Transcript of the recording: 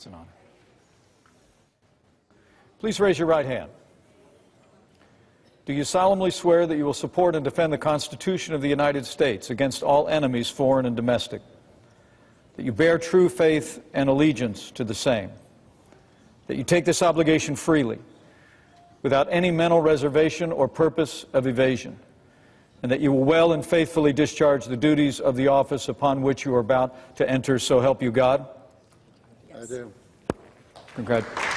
It's an honor. Please raise your right hand. Do you solemnly swear that you will support and defend the Constitution of the United States against all enemies, foreign and domestic? That you bear true faith and allegiance to the same? That you take this obligation freely, without any mental reservation or purpose of evasion? And that you will well and faithfully discharge the duties of the office upon which you are about to enter, so help you God? Yes. I do. Congratulations.